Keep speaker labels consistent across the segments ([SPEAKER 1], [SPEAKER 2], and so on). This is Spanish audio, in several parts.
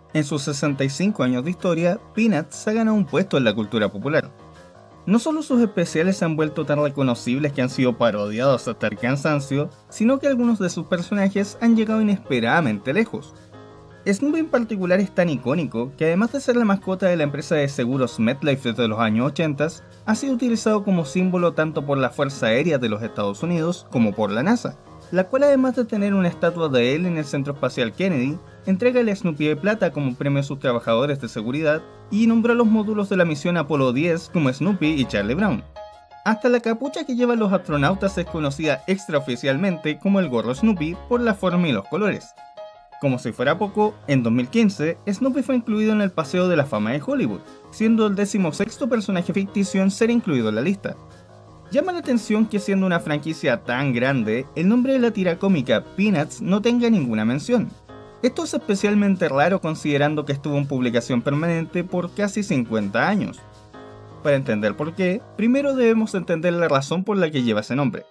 [SPEAKER 1] En sus 65 años de historia, Peanuts se ha ganado un puesto en la cultura popular. No solo sus especiales se han vuelto tan reconocibles que han sido parodiados hasta el cansancio, sino que algunos de sus personajes han llegado inesperadamente lejos. Snoopy en particular es tan icónico que, además de ser la mascota de la empresa de seguros MetLife desde los años 80, ha sido utilizado como símbolo tanto por la Fuerza Aérea de los Estados Unidos como por la NASA, la cual, además de tener una estatua de él en el Centro Espacial Kennedy, entrega el Snoopy de plata como premio a sus trabajadores de seguridad y nombró a los módulos de la misión Apolo 10 como Snoopy y Charlie Brown. Hasta la capucha que llevan los astronautas es conocida extraoficialmente como el gorro Snoopy por la forma y los colores. Como si fuera poco, en 2015, Snoopy fue incluido en el Paseo de la Fama de Hollywood, siendo el 16º personaje ficticio en ser incluido en la lista. Llama la atención que, siendo una franquicia tan grande, el nombre de la tira cómica Peanuts no tenga ninguna mención. Esto es especialmente raro considerando que estuvo en publicación permanente por casi 50 años. Para entender por qué, primero debemos entender la razón por la que lleva ese nombre.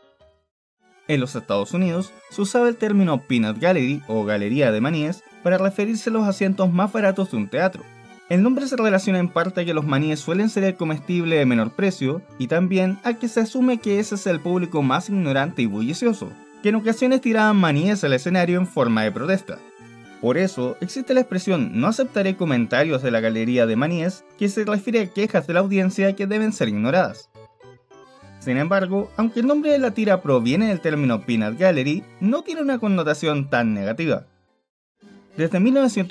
[SPEAKER 1] En los Estados Unidos, se usaba el término Peanut Gallery o Galería de Maníes para referirse a los asientos más baratos de un teatro. El nombre se relaciona en parte a que los maníes suelen ser el comestible de menor precio y también a que se asume que ese es el público más ignorante y bullicioso, que en ocasiones tiraban maníes al escenario en forma de protesta. Por eso, existe la expresión "no aceptaré comentarios de la galería de maníes", que se refiere a quejas de la audiencia que deben ser ignoradas. Sin embargo, aunque el nombre de la tira proviene del término Peanut Gallery, no tiene una connotación tan negativa. Desde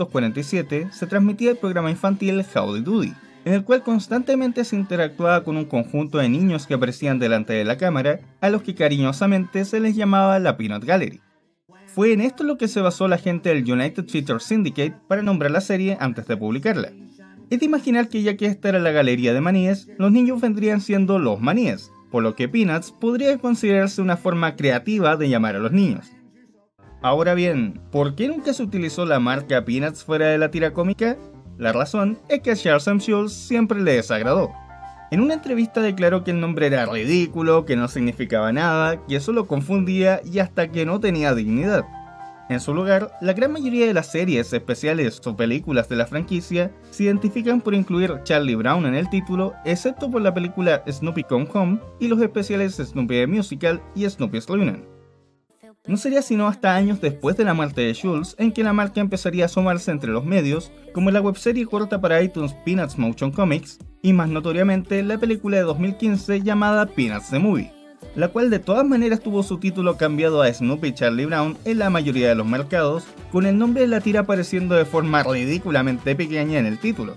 [SPEAKER 1] 1947 se transmitía el programa infantil Howdy Doody, en el cual constantemente se interactuaba con un conjunto de niños que aparecían delante de la cámara, a los que cariñosamente se les llamaba la Peanut Gallery. Fue en esto lo que se basó la gente del United Feature Syndicate para nombrar la serie antes de publicarla. Es de imaginar que, ya que esta era la galería de maníes, los niños vendrían siendo los maníes, por lo que Peanuts podría considerarse una forma creativa de llamar a los niños. Ahora bien, ¿por qué nunca se utilizó la marca Peanuts fuera de la tira cómica? La razón es que a Charles M. Schulz siempre le desagradó. En una entrevista declaró que el nombre era ridículo, que no significaba nada, que solo confundía y hasta que no tenía dignidad. En su lugar, la gran mayoría de las series, especiales o películas de la franquicia se identifican por incluir Charlie Brown en el título, excepto por la película Snoopy Come Home y los especiales Snoopy the Musical y Snoopy's Reunion. No sería sino hasta años después de la muerte de Schulz en que la marca empezaría a asomarse entre los medios, como la webserie corta para iTunes Peanuts Motion Comics, y más notoriamente la película de 2015 llamada Peanuts the Movie, la cual de todas maneras tuvo su título cambiado a Snoopy y Charlie Brown en la mayoría de los mercados, con el nombre de la tira apareciendo de forma ridículamente pequeña en el título.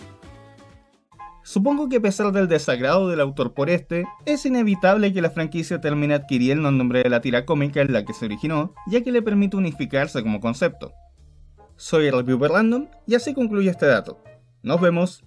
[SPEAKER 1] Supongo que, a pesar del desagrado del autor por este, es inevitable que la franquicia termine adquiriendo el nombre de la tira cómica en la que se originó, ya que le permite unificarse como concepto. Soy el Reviewer Random y así concluye este dato. Nos vemos.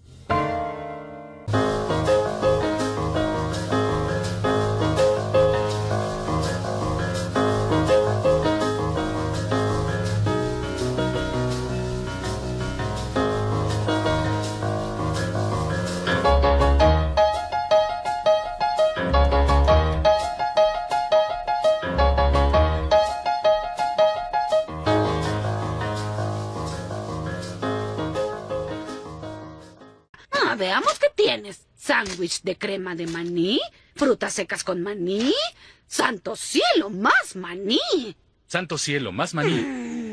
[SPEAKER 2] Veamos qué tienes. ¿Sándwich de crema de maní? ¿Frutas secas con maní? ¡Santo cielo, más maní!
[SPEAKER 3] ¡Santo cielo, más maní!